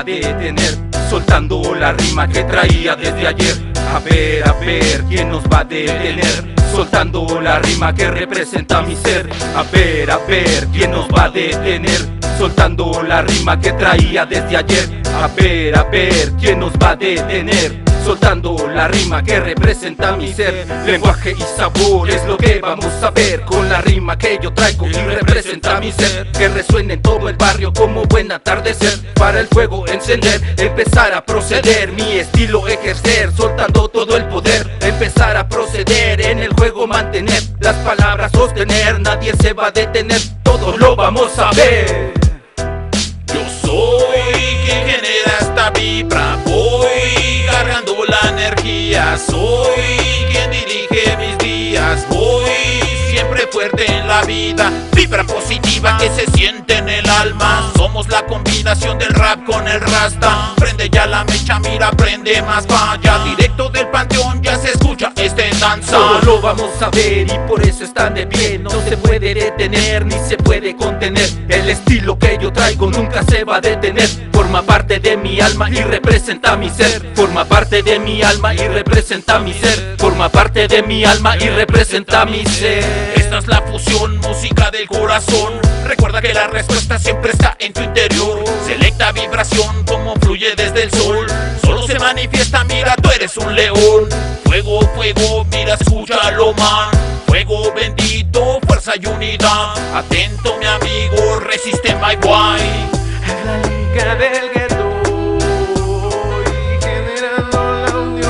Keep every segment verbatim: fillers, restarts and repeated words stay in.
detener, soltando la rima que traía desde ayer. A ver, a ver, ¿quién nos va a detener? Soltando la rima que representa mi ser. A ver, a ver, ¿quién nos va a detener? Soltando la rima que traía desde ayer. A ver, a ver, ¿quién nos va a detener? Soltando la rima que representa mi ser. Lenguaje y sabor es lo que vamos a ver, con la rima que yo traigo y representa mi ser. Que resuene en todo el barrio como buen atardecer. Para el fuego encender, empezar a proceder, mi estilo ejercer, soltando todo el poder. Empezar a proceder, en el juego mantener las palabras, sostener, nadie se va a detener, todos lo vamos a ver. Yo soy quien genera esta vibra, voy cargando la energía. Soy quien dirige mis días, voy siempre fuerte en la vida. Vibra positiva que se siente en el alma. Somos la combinación del rap con el rasta. Prende ya la mecha, mira, prende más, vaya. Directo del panteón ya se escucha este danza. Todo lo vamos a ver y por eso están de pie. No se puede detener ni se puede contener. El estilo que yo traigo nunca se va a detener. Forma parte de mi alma y representa mi ser. Forma parte de mi alma y representa mi ser. Forma parte de mi alma y representa mi ser. Esta es la fusión, música del corazón. Recuerda que la respuesta siempre está en tu interior. Selecta vibración como fluye desde el sol. Solo se manifiesta, mira, tú eres un león. Fuego, fuego, mira, escúchalo, man. Fuego bendito, fuerza y unidad. Atento, mi amigo, resiste my boy. Es la liga del gueto y generando la unión.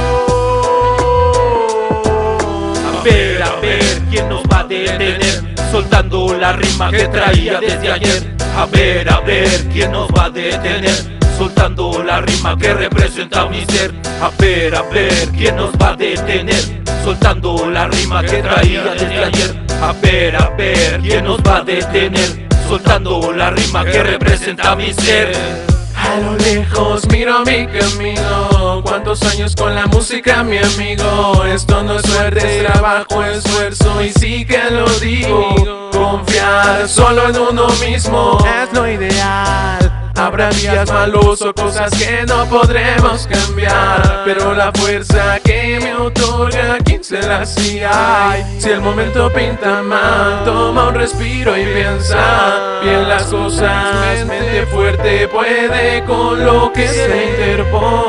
A ver, a ver, ¿quién nos va a detener? Soltando la rima que traía desde ayer. A ver, a ver, ¿quién nos va a detener? Soltando la rima que representa mi ser. A ver, a ver, ¿quién nos va a detener? Soltando la rima que traía desde ayer. A ver, a ver, ¿quién nos va a detener? Soltando la rima que representa mi ser. A lo lejos miro mi camino, cuántos años con la música, mi amigo. Esto no es suerte, es trabajo, esfuerzo y sí que lo digo. Confiar solo en uno mismo es lo ideal. Habrá días malos o cosas que no podremos cambiar, pero la fuerza que me otorga quien se la hacía. Si el momento pinta mal, toma un respiro y piensa bien las cosas. Mente fuerte puede con lo que se interpone.